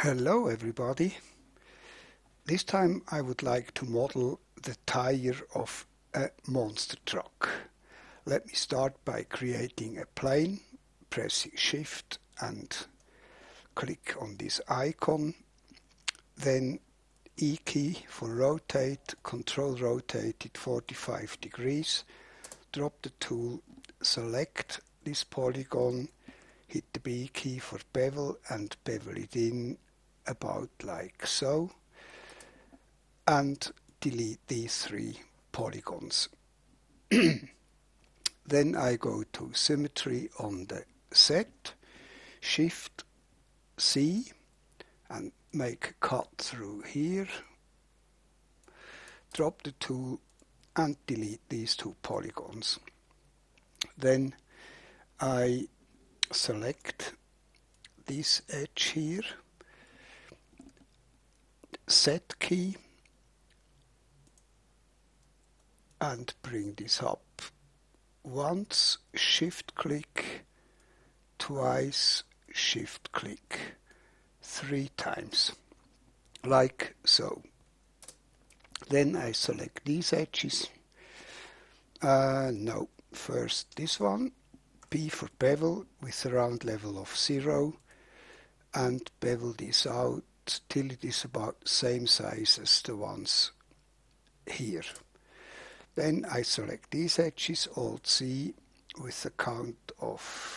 Hello everybody. This time I would like to model the tire of a monster truck. Let me start by creating a plane, pressing Shift and click on this icon. Then E key for rotate, Control rotate it 45 degrees. Drop the tool, select this polygon, hit the B key for bevel and bevel it in about like so, and delete these three polygons. Then I go to symmetry on the set, Shift C and make a cut through here, drop the tool and delete these two polygons. Then I select this edge here, set key, and bring this up once, shift click, twice, shift click, 3 times, like so. Then I select these edges. No, first this one, B for bevel with a round level of 0, and bevel this out till it is about the same size as the ones here. Then I select these edges, Alt C, with a count of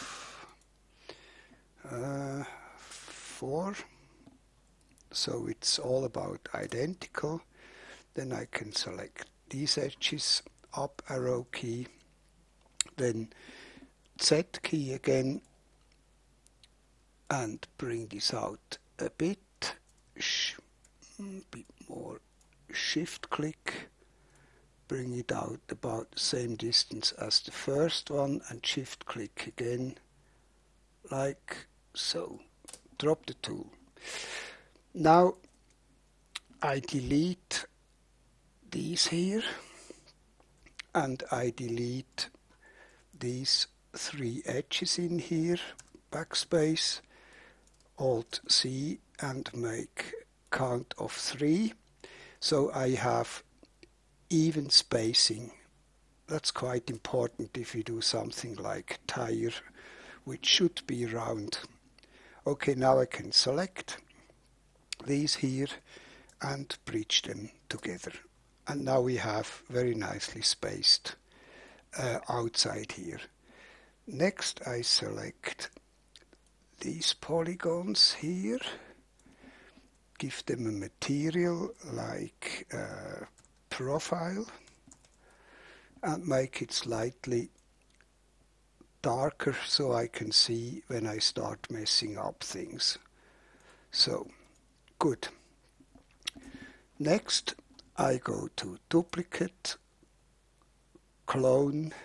4, so it's all about identical. Then I can select these edges, up arrow key, then Z key again, and bring this out a bit more, shift click, bring it out about the same distance as the first one, and shift click again, like so. Drop the tool. Now I delete these here, and I delete these 3 edges in here, backspace, Alt C, and make count of 3, so I have even spacing. That's quite important if you do something like tire, which should be round. Okay, now I can select these here and bridge them together, and now we have very nicely spaced outside here. Next I select these polygons here, give them a material like profile, and make it slightly darker so I can see when I start messing up things. So, good. Next I go to duplicate, clone,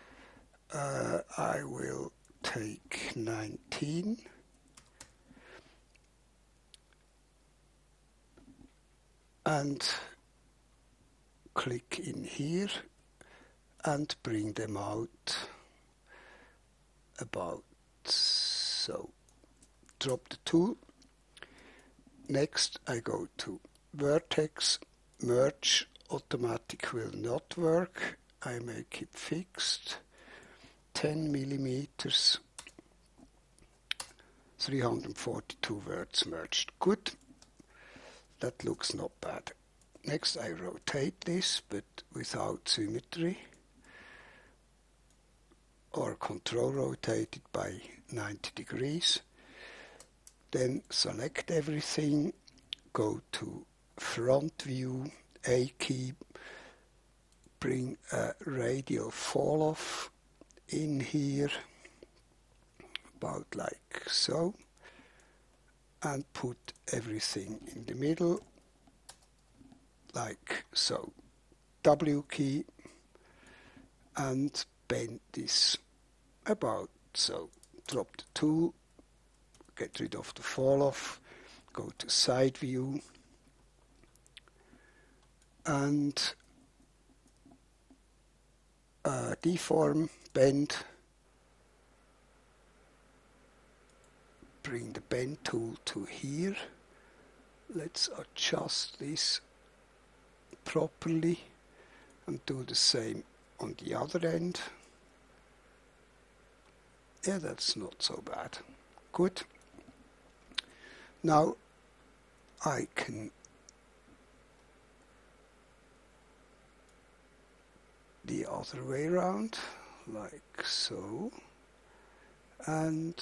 I will take 19, and click in here and bring them out about so. Drop the tool. Next I go to vertex, merge, automatic will not work, I make it fixed, 10 millimeters, 342 words merged. Good, that looks not bad. Next I rotate this, but without symmetry, or control rotate it by 90 degrees. Then select everything, go to front view, A key, bring a radial fall off in here, about like so, and put everything in the middle, like so. W key, and bend this about so. Drop the tool, get rid of the fall off, go to side view, and deform, bend, bring the bend tool to here, Let's adjust this properly and do the same on the other end. Yeah, that's not so bad. Good. Now I can the other way around, like so, and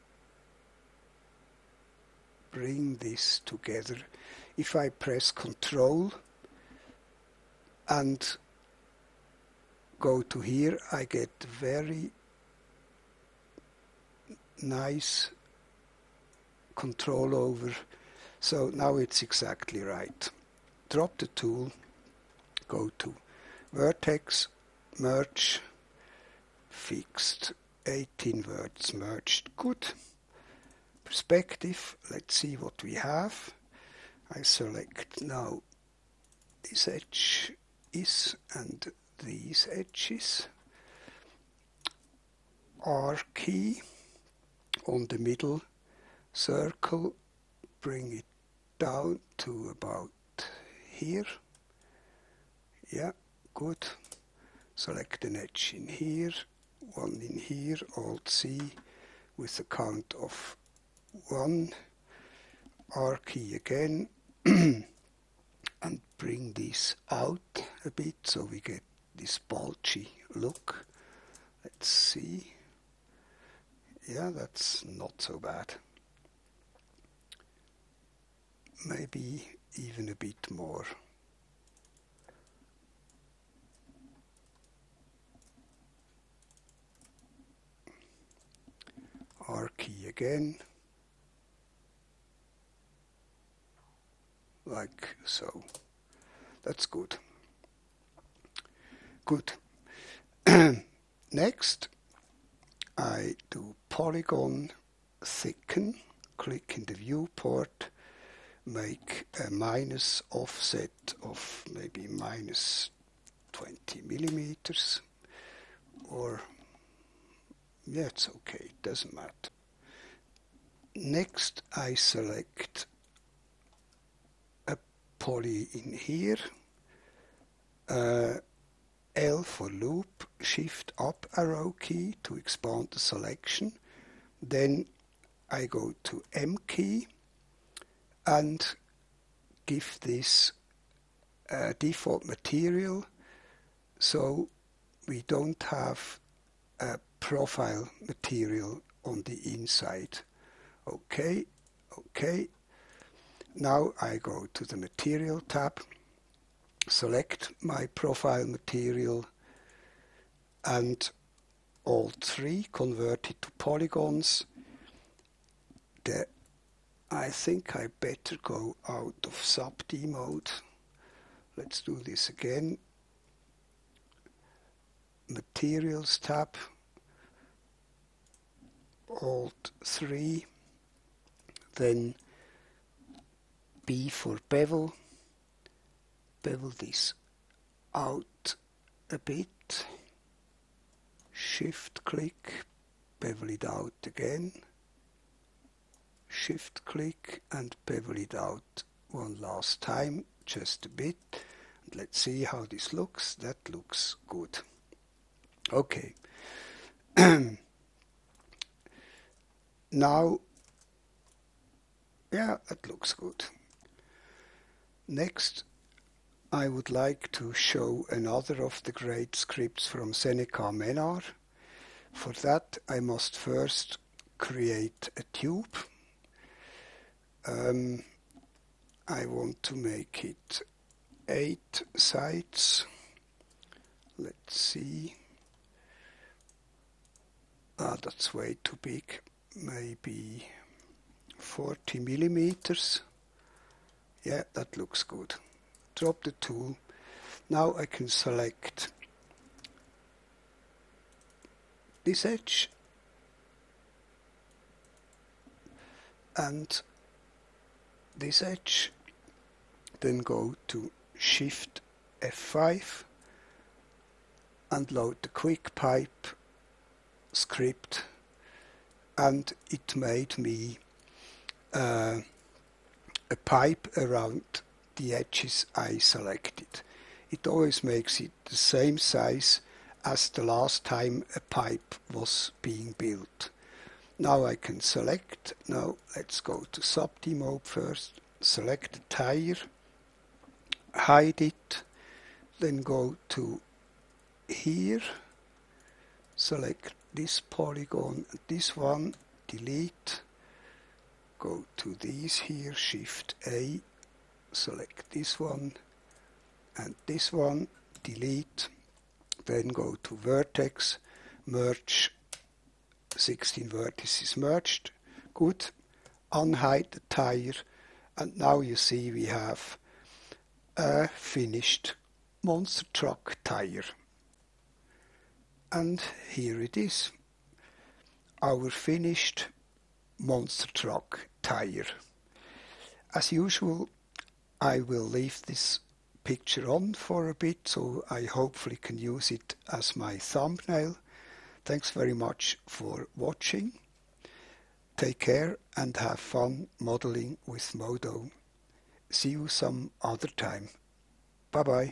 bring this together. If I press Ctrl and go to here, I get very nice control over. So now it's exactly right. Drop the tool, go to Vertex, Merge, Fixed, 18 words merged. Good. Perspective, let's see what we have. I select now this edge is and these edges. R key on the middle circle, bring it down to about here. Yeah, good. Select an edge in here, one in here, Alt C with a count of 1, R key again, and bring this out a bit so we get this bulgy look. Let's see. Yeah, that's not so bad. Maybe even a bit more. R key again, like so. That's good. Good. Next, I do polygon thicken, click in the viewport, make a minus offset of maybe minus 20 millimeters, or yeah, it's okay, it doesn't matter. Next, I select a poly in here, L for loop, shift up arrow key to expand the selection. Then I go to M key and give this default material so we don't have a profile material on the inside. Okay, okay. Now I go to the material tab, select my profile material and Alt 3, convert it to polygons. I think I better go out of sub-D mode. Let's do this again. Materials tab, Alt 3, then B for bevel. Bevel this out a bit. Shift click, bevel it out again. Shift click and bevel it out one last time, just a bit. And let's see how this looks. That looks good. Okay. Now, yeah, that looks good. Next, I would like to show another of the great scripts from Seneca Menar. For that, I must first create a tube. I want to make it 8 sides. Let's see. That's way too big. Maybe 40 millimeters. Yeah, that looks good. Drop the tool. Now I can select this edge and this edge, then go to Shift F5 and load the quick pipe script, and it made me a pipe around the edges I selected. It always makes it the same size as the last time a pipe was being built. Now I can select. Now let's go to sub-D mode first. Select the tire, hide it, then go to here, select this polygon, this one, delete, go to these here, Shift A, select this one and this one, delete, then go to vertex, merge, 16 vertices merged, good, unhide the tire, and now you see we have a finished monster truck tire. And here it is, our finished monster truck tire. As usual, I will leave this picture on for a bit, so I hopefully can use it as my thumbnail. Thanks very much for watching. Take care and have fun modeling with Modo. See you some other time. Bye bye.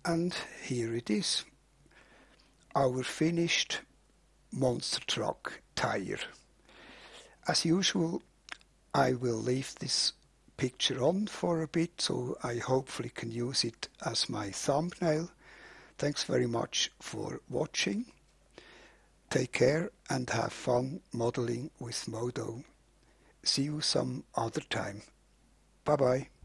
And here it is, our finished monster truck tire. As usual, I will leave this picture on for a bit, so I hopefully can use it as my thumbnail. Thanks very much for watching. Take care and have fun modeling with Modo. See you some other time. Bye bye.